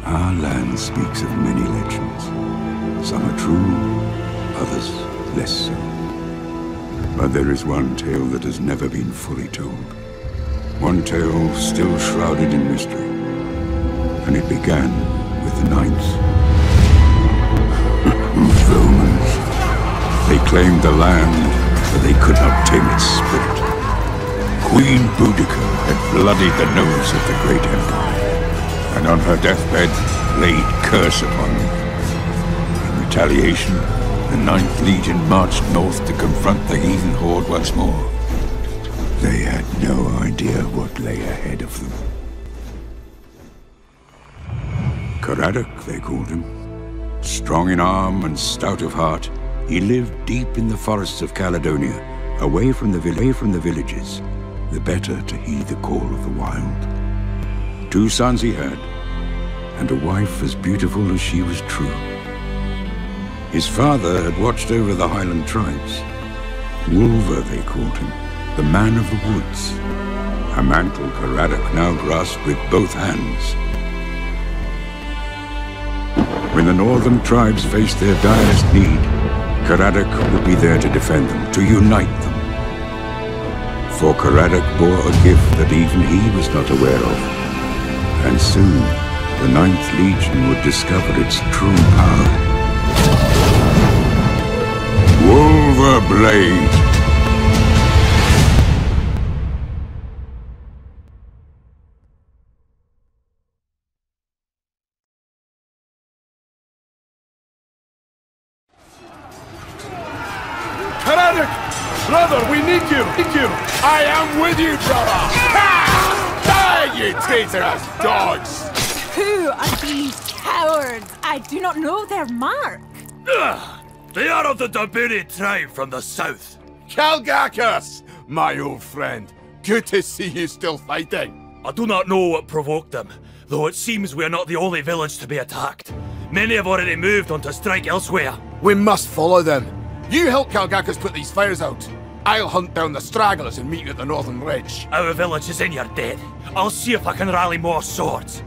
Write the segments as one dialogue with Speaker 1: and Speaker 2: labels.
Speaker 1: Our land speaks of many legends. Some are true, others less so. But there is one tale that has never been fully told. One tale still shrouded in mystery. And it began with the Knights. Romans. They claimed the land, but they could not tame its spirit. Queen Boudica had bloodied the nose of the great empire, and on her deathbed laid curse upon them. In retaliation, the 9th Legion marched north to confront the heathen horde once more. They had no idea what lay ahead of them. Caradoc, they called him. Strong in arm and stout of heart, he lived deep in the forests of Caledonia, away from the villages, the better to heed the call of the wild. 2 sons he had, and a wife as beautiful as she was true. His father had watched over the highland tribes. Wulver, they called him, the man of the woods. A mantle Caradoc now grasped with both hands. When the northern tribes faced their direst need, Caradoc would be there to defend them, to unite them. For Caradoc bore a gift that even he was not aware of. And soon, the 9th Legion would discover its true power. Wulverblade!
Speaker 2: Caradoc! Brother, we need you! I am with you, brother! Die, you traitorous dogs!
Speaker 3: Who are these cowards? I do not know their mark.
Speaker 4: They are of the Dabiri tribe from the south.
Speaker 2: Calgacus, my old friend. Good to see you still fighting.
Speaker 4: I do not know what provoked them, though it seems we are not the only village to be attacked. Many have already moved on to strike elsewhere.
Speaker 2: We must follow them. You help Calgacus put these fires out. I'll hunt down the stragglers and meet you at the northern ridge.
Speaker 4: Our village is in your debt. I'll see if I can rally more swords.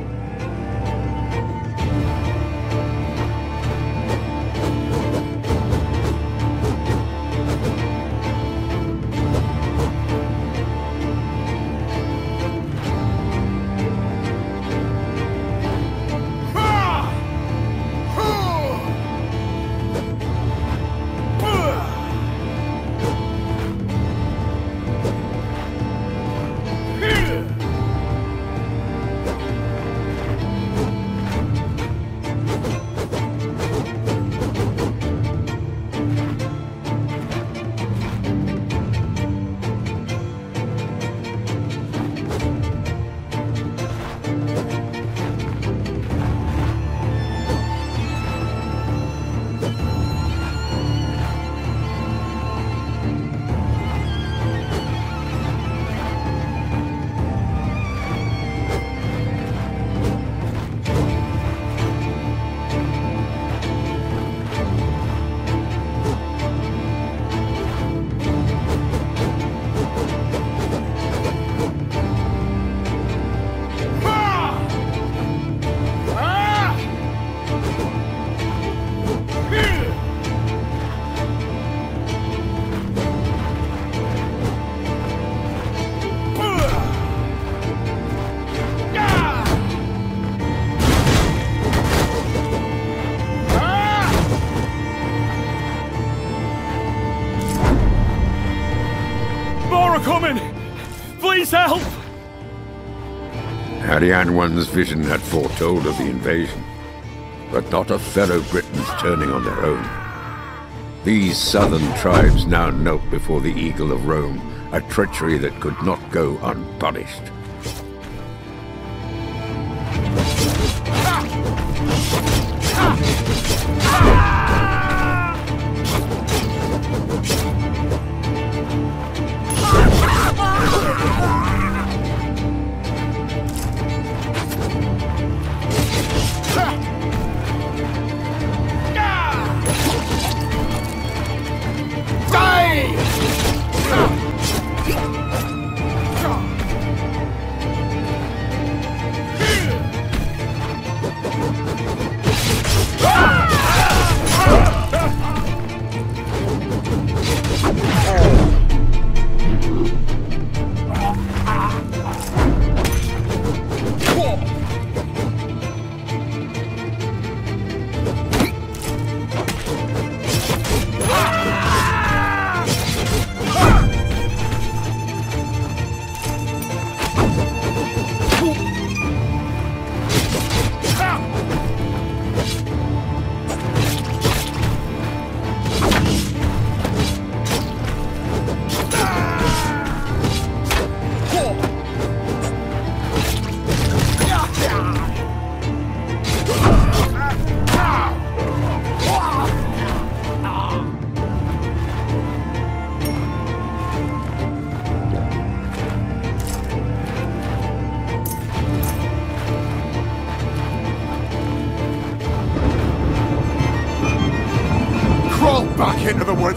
Speaker 4: Please help!
Speaker 1: Arianwan's vision had foretold of the invasion, but not of fellow Britons turning on their own. These southern tribes now knelt before the Eagle of Rome, a treachery that could not go unpunished.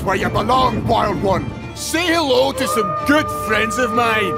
Speaker 2: where you belong, Wild One. Say hello to some good friends of mine.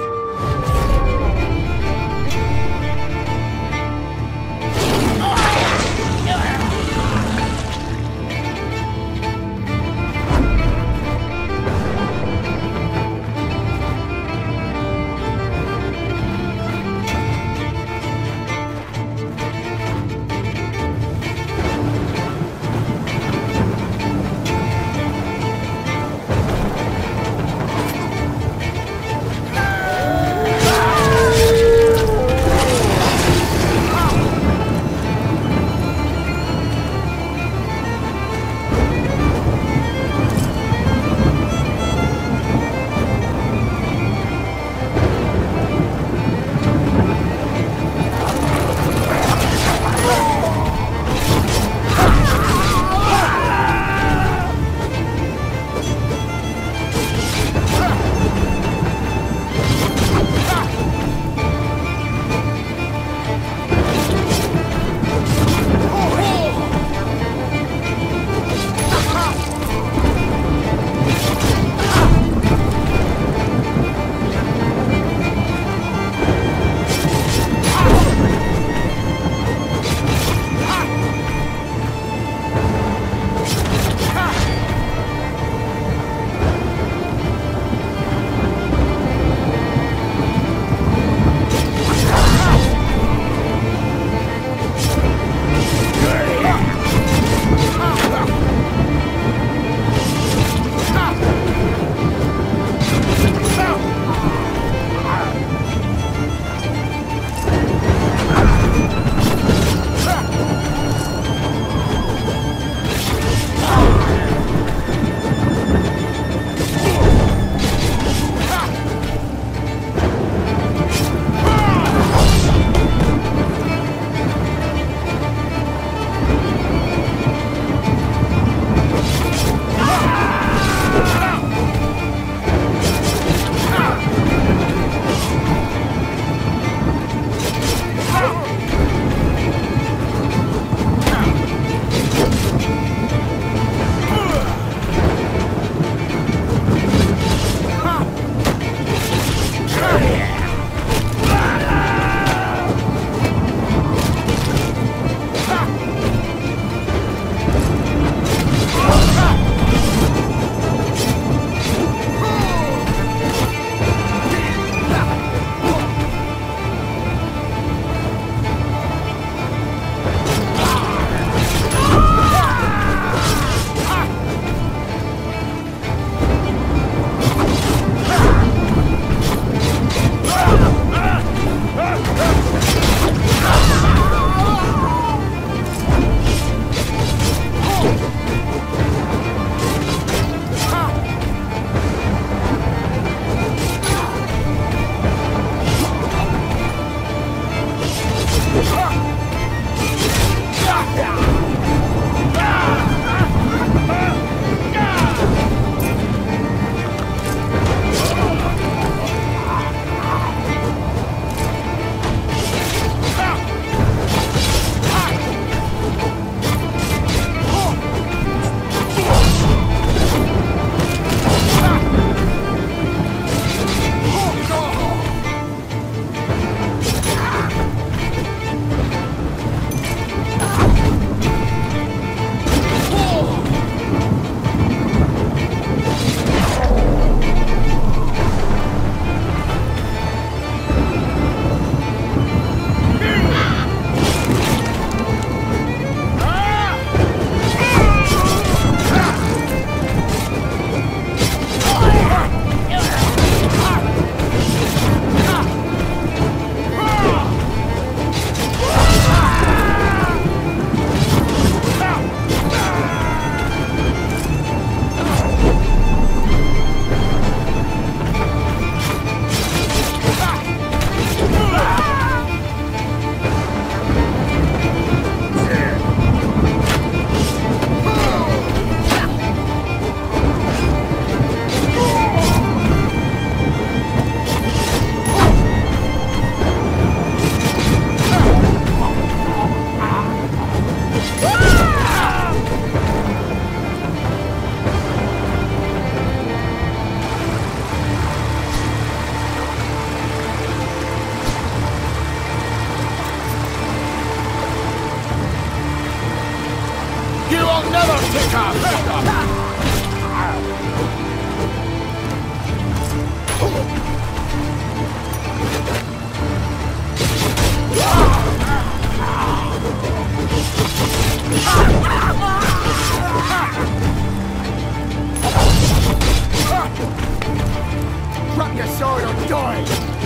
Speaker 2: Drop your sword or die!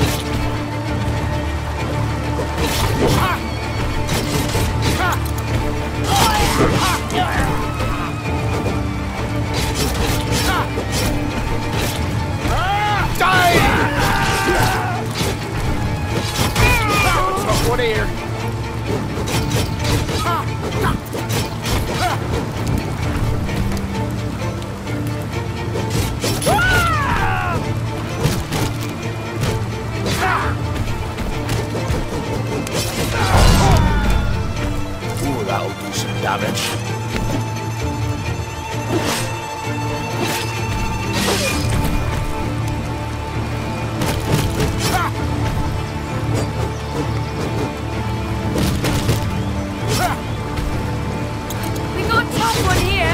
Speaker 2: Ha! Ha! Die! Tough one here.
Speaker 5: Ooh, that'll do some damage.
Speaker 3: We got tough one here.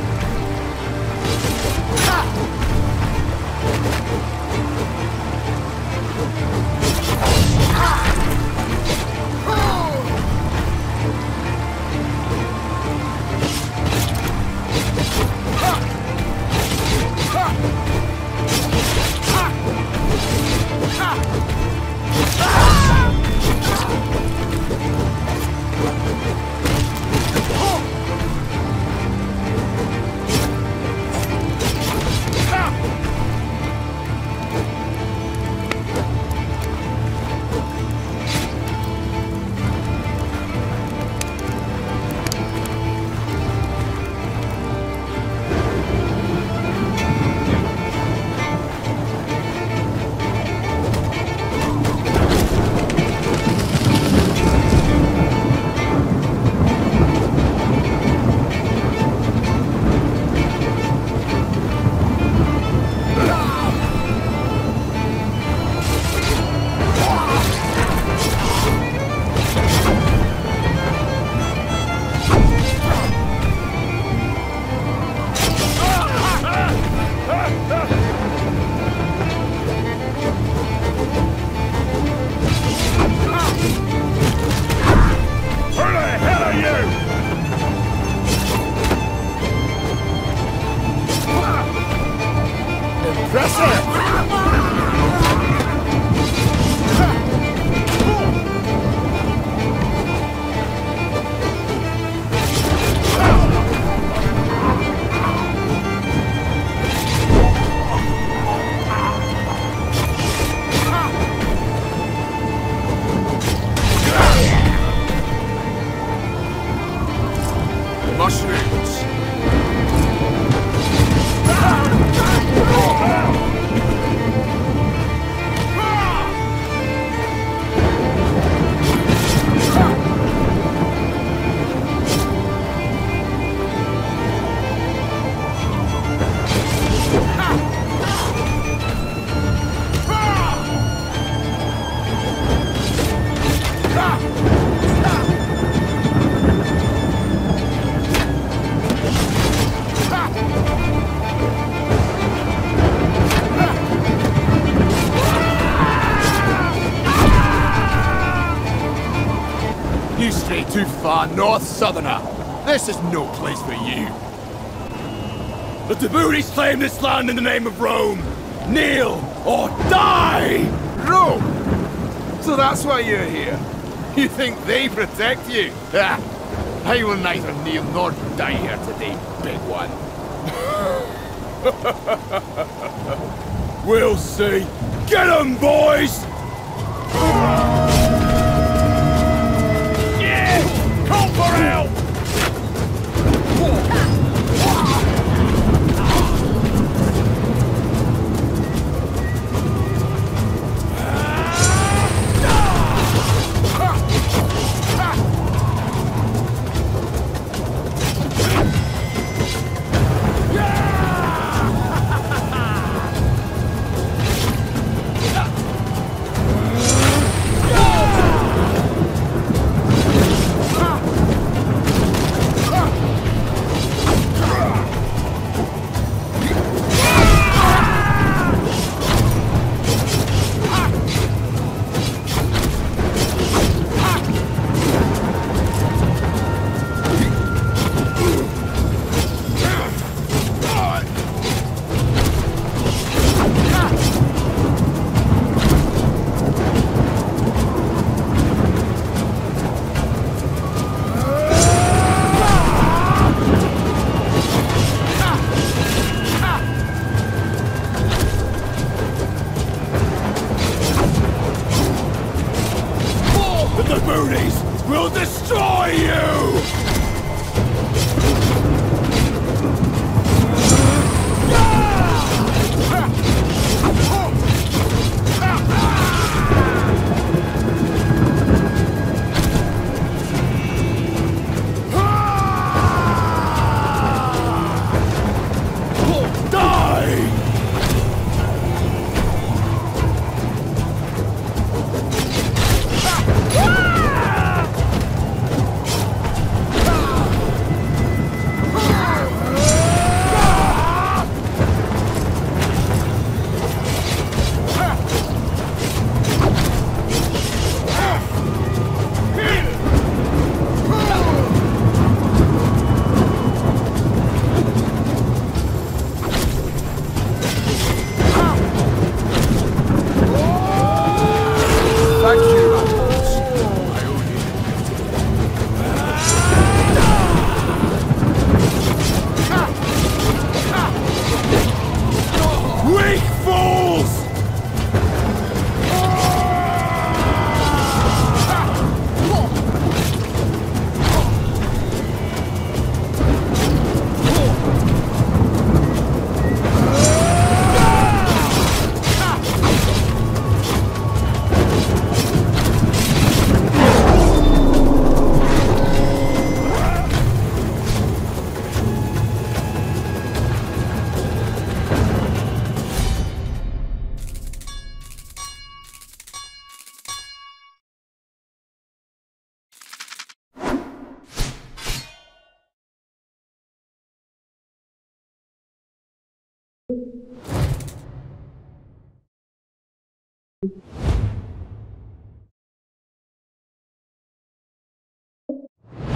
Speaker 2: Too far north, southerner. This is no place for you.
Speaker 4: The Taburis claim this land in the name of Rome. Kneel or die!
Speaker 2: Rome? So that's why you're here. You think they protect you? Ha! I will neither kneel nor die here today, big one.
Speaker 4: We'll see. Get 'em, boys!
Speaker 2: Call for help! boonies will destroy you!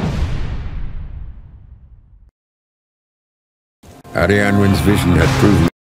Speaker 1: Arianwen's vision had proven